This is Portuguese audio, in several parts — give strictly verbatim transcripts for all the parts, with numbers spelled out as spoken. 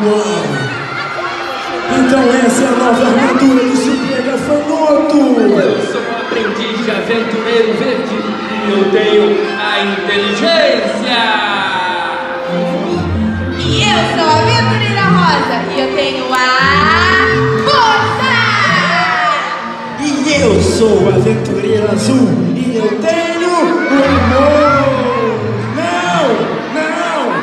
Uau! Então essa é a nova armadura do Super Gafanhoto! Eu sou um aprendiz de aventureiro verde e eu tenho a inteligência! E eu sou a aventureira rosa e eu tenho a força! E eu sou a aventureira azul e eu tenho o amor! Não! Não!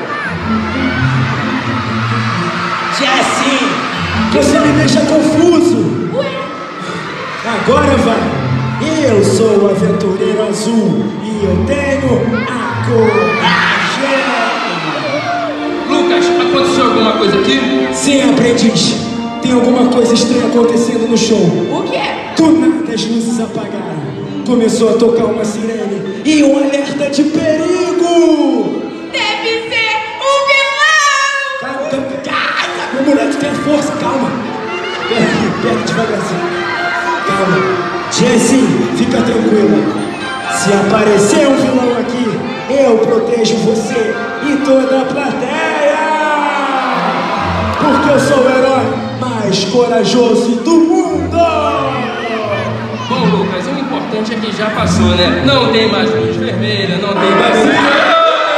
Jessie! Você me deixa confuso! Ué? Agora vai! Eu sou o aventureiro azul e eu tenho a coragem! Lucas, aconteceu alguma coisa aqui? Sim, aprendiz! Tem alguma coisa estranha acontecendo no show. O quê? Do nada as luzes apagaram. Começou a tocar uma sirene e um alerta de perigo! Deve ser um vilão! Calma, calma, calma. Meu moleque tem força, calma! Pega, pega devagarzinho. Calma. Jessie, fica tranquila. Se aparecer um vilão aqui, eu protejo você e toda a plateia! Porque eu sou o herói mais corajoso do mundo! Bom, Lucas, o importante é que já passou, né? Não tem mais luz vermelha, não tem mais...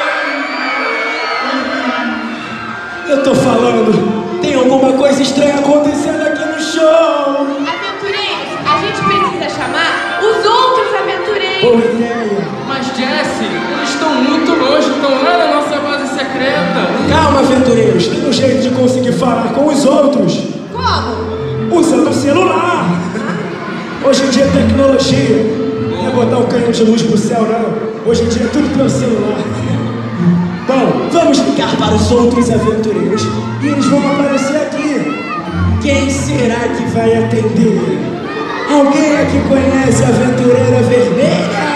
Eu tô falando, tem alguma coisa estranha acontecendo aqui no show! Aventureiros, a gente precisa chamar os outros aventureiros! Boa ideia! Mas, Jessie, eles estão muito longe, estão lá na nossa base secreta. Calma, aventureiros, tem um jeito de conseguir falar com os outros Como? usando o celular! Hoje em dia é tecnologia, não é botar um canhão de luz pro céu, não. Hoje em dia é tudo pelo celular. Bom, vamos ligar para os outros aventureiros e eles vão aparecer aqui. Quem será que vai atender? Alguém aqui conhece a aventureira vermelha?